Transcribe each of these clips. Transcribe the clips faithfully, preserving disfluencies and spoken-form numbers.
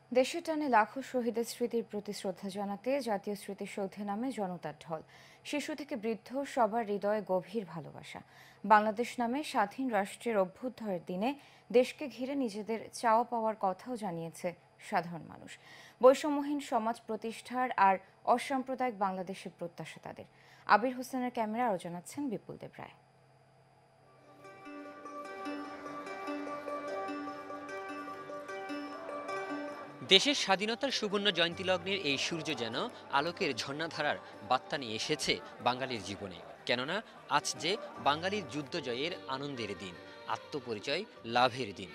দেশের টানে লাখো শহীদের স্মৃতির প্রতি শ্রদ্ধা জানাতে জাতীয় স্মৃতিসৌধে নামে জনতার ঢল। শিশু থেকে বৃদ্ধ সবার হৃদয়ে গভীর ভালোবাসা। বাংলাদেশ নামে স্বাধীন রাষ্ট্রের অভ্যুদয়ের দিনে দেশকে ঘিরে নিজেদের চাওয়া পাওয়ার কথাও জানিয়েছে সাধারণ মানুষ। বৈষম্যহীন সমাজ প্রতিষ্ঠার আর অসাম্প্রদায়িক বাংলাদেশের প্রত্যাশা তাদের। আবির হোসেনের ক্যামেরা আরও জানাচ্ছেন বিপুল দেব রায়। দেশের স্বাধীনতার সুবর্ণ জয়ন্তী লগ্নের এই সূর্য যেন আলোকের ঝর্ণাধারার বার্তা নিয়ে এসেছে বাঙালির জীবনে। কেননা আজ যে বাঙালির যুদ্ধ জয়ের আনন্দের দিন, আত্মপরিচয় লাভের দিন।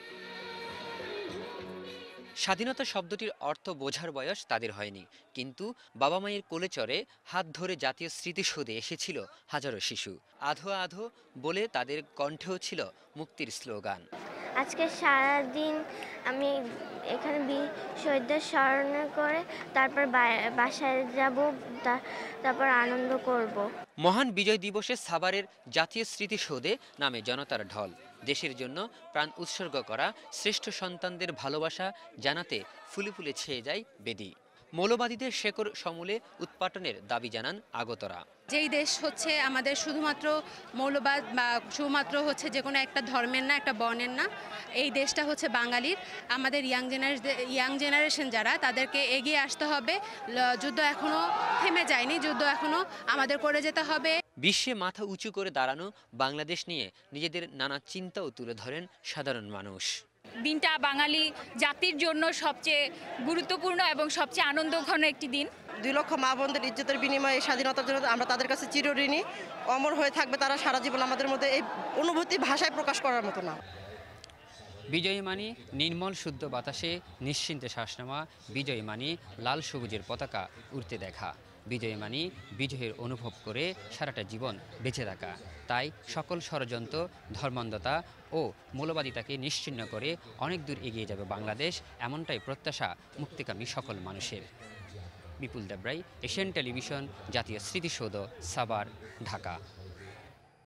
স্বাধীনতা শব্দটির অর্থ বোঝার বয়স তাদের হয়নি, কিন্তু বাবা মায়ের কোলে চড়ে হাত ধরে জাতীয় স্মৃতিসৌধে এসেছিল হাজারো শিশু। আধো আধো বলে তাদের কণ্ঠেও ছিল মুক্তির স্লোগান। আজকে সারাদিন আমি এখানে বীর শহীদদের স্মরণ করে তারপর বাসায় যাব, তারপর আনন্দ করব। মহান বিজয় দিবসে সাভারের জাতীয় স্মৃতিসৌধে নামে জনতার ঢল। দেশের জন্য প্রাণ উৎসর্গ করা শ্রেষ্ঠ সন্তানদের ভালোবাসা জানাতে ফুলে ফুলে ছেয়ে যায় বেদি। মৌলবাদীদের শেকড় সমূলে উৎপাটনের দাবি জানান আগতরা। যেই দেশ হচ্ছে আমাদের শুধুমাত্র মৌলবাদ বা শুধুমাত্র হচ্ছে যে কোনো একটা ধর্মের না, একটা বর্ণের না, এই দেশটা হচ্ছে বাঙালির। আমাদের ইয়াং জেনারেশন ইয়াং জেনারেশন যারা, তাদেরকে এগিয়ে আসতে হবে। যুদ্ধ এখনো থেমে যায়নি, যুদ্ধ এখনো আমাদের করে যেতে হবে। বিশ্বে মাথা উঁচু করে দাঁড়ানো বাংলাদেশ নিয়ে নিজেদের নানা চিন্তাও তুলে ধরেন সাধারণ মানুষ। দিনটা বাঙালি জাতির জন্য সবচেয়ে গুরুত্বপূর্ণ এবং সবচেয়ে আনন্দঘন একটি দিন। দুই লক্ষ মা বোনদের ইজ্জতের বিনিময়ে স্বাধীনতার জন্য আমরা তাদের কাছে চিরঋণী। অমর হয়ে থাকবে তারা সারা জীবন আমাদের মধ্যে। এই অনুভূতি ভাষায় প্রকাশ করার মতো না। বিজয়ী মানি নির্মল শুদ্ধ বাতাসে নিশ্চিন্তে শ্বাস নেওয়া, বিজয়ী মানি লাল সবুজের পতাকা উড়তে দেখা, বিজয়ী মানি বিজয়ের অনুভব করে সারাটা জীবন বেঁচে থাকা। তাই সকল ষড়যন্ত্র, ধর্মান্ধতা ও মৌলবাদিতাকে নিশ্চিহ্ন করে অনেক দূর এগিয়ে যাবে বাংলাদেশ, এমনটাই প্রত্যাশা মুক্তিকামী সকল মানুষের। বিপুল দেব রায়, এশিয়ান টেলিভিশন, জাতীয় স্মৃতিসৌধ, সাভার, ঢাকা।